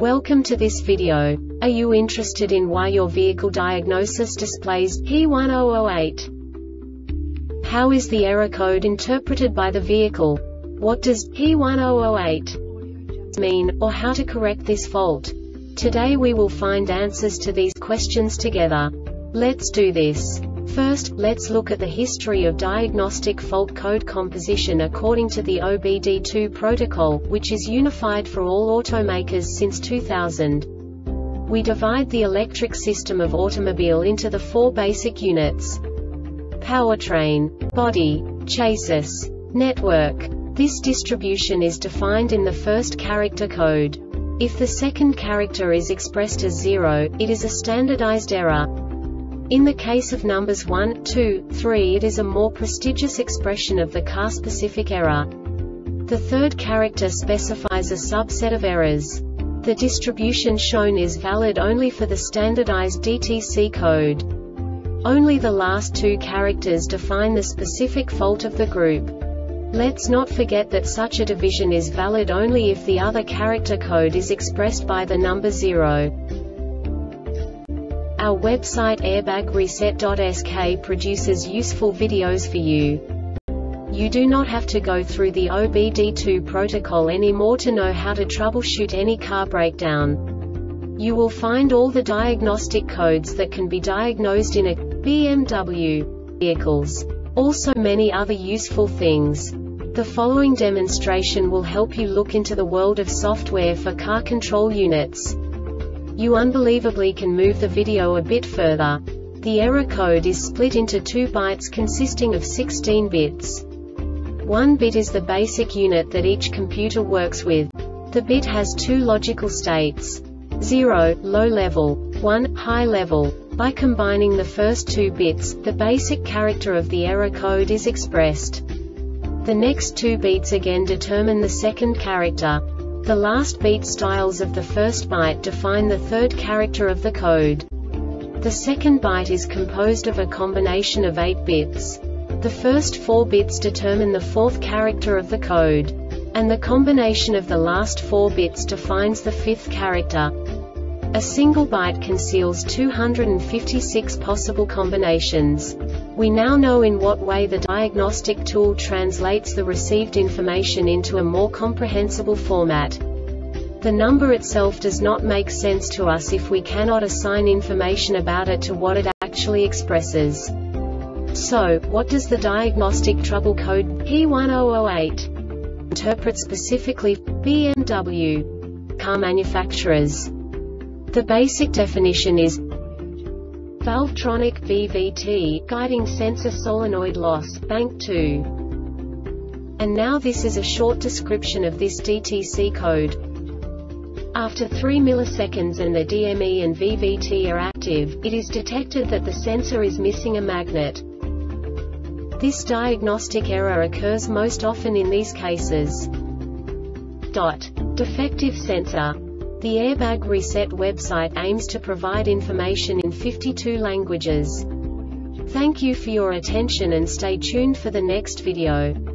Welcome to this video. Are you interested in why your vehicle diagnosis displays P1008? How is the error code interpreted by the vehicle? What does P1008 mean, or how to correct this fault? Today we will find answers to these questions together. Let's do this. First, let's look at the history of diagnostic fault code composition according to the OBD2 protocol, which is unified for all automakers since 2000. We divide the electric system of automobile into the four basic units: powertrain, body, chassis, network. This distribution is defined in the first character code. If the second character is expressed as 0, it is a standardized error. In the case of numbers 1, 2, 3, it is a more prestigious expression of the car-specific error. The third character specifies a subset of errors. The distribution shown is valid only for the standardized DTC code. Only the last two characters define the specific fault of the group. Let's not forget that such a division is valid only if the other character code is expressed by the number 0. Our website airbagreset.sk produces useful videos for you. You do not have to go through the OBD2 protocol anymore to know how to troubleshoot any car breakdown. You will find all the diagnostic codes that can be diagnosed in a BMW vehicles. Also many other useful things. The following demonstration will help you look into the world of software for car control units. You unbelievably can move the video a bit further. The error code is split into 2 bytes consisting of 16 bits. 1 bit is the basic unit that each computer works with. The bit has 2 logical states: 0, low level, 1, high level. By combining the first 2 bits, the basic character of the error code is expressed. The next 2 beats again determine the second character. The last beat styles of the first byte define the third character of the code. The second byte is composed of a combination of 8 bits. The first 4 bits determine the fourth character of the code. And the combination of the last 4 bits defines the fifth character. A single byte conceals 256 possible combinations. We now know in what way the diagnostic tool translates the received information into a more comprehensible format. The number itself does not make sense to us if we cannot assign information about it to what it actually expresses. So, what does the diagnostic trouble code P1008 interpret specifically for BMW car manufacturers? The basic definition is Valvetronic VVT, guiding sensor solenoid loss, bank 2. And now this is a short description of this DTC code. After 3 milliseconds and the DME and VVT are active, it is detected that the sensor is missing a magnet. This diagnostic error occurs most often in these cases. Defective sensor. The Airbag Reset website aims to provide information in 52 languages. Thank you for your attention and stay tuned for the next video.